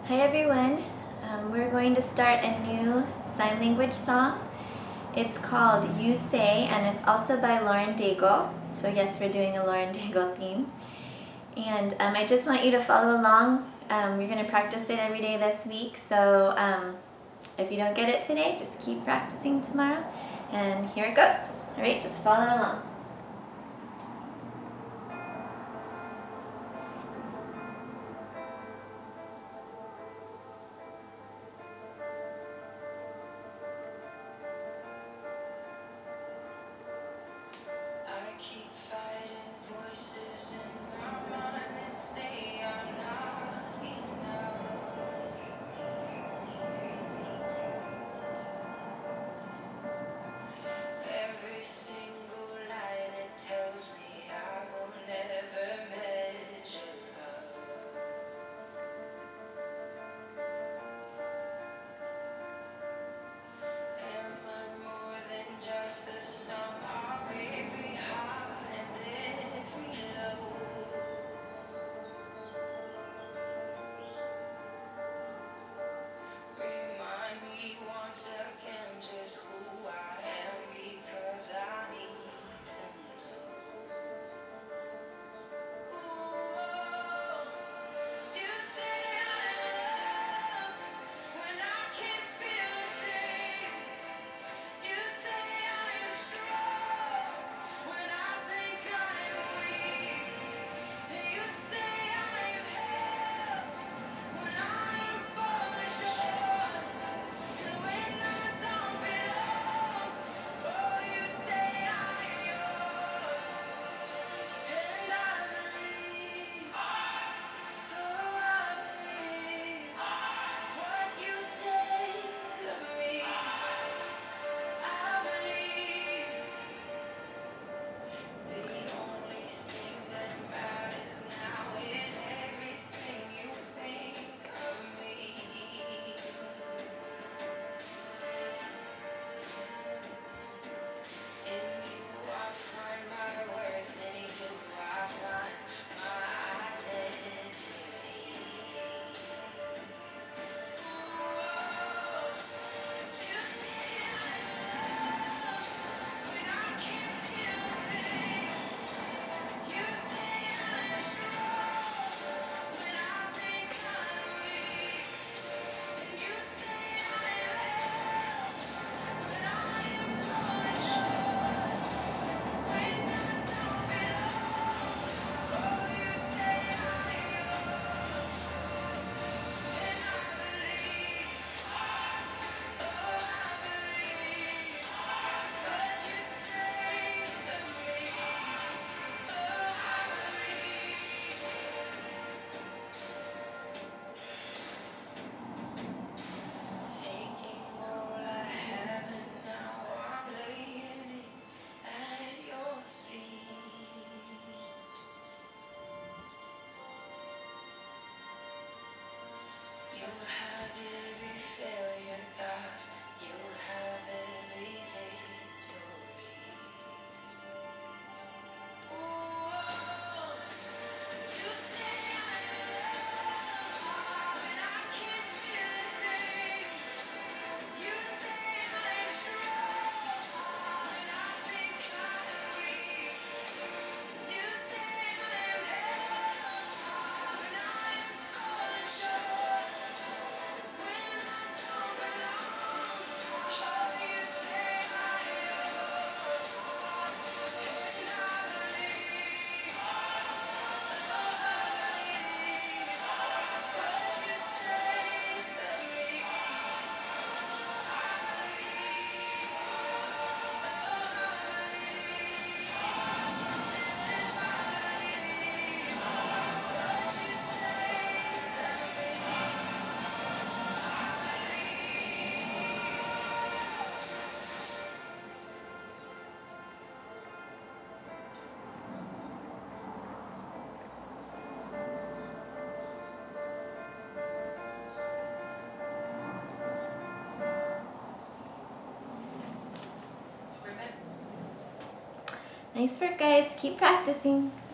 Hi everyone, we're going to start a new sign language song. It's called You Say, and it's also by Lauren Daigle. So yes, we're doing a Lauren Daigle theme. And I just want you to follow along. We're going to practice it every day this week, so if you don't get it today, just keep practicing tomorrow. And here it goes. Alright, just follow along. Nice work, guys. Keep practicing.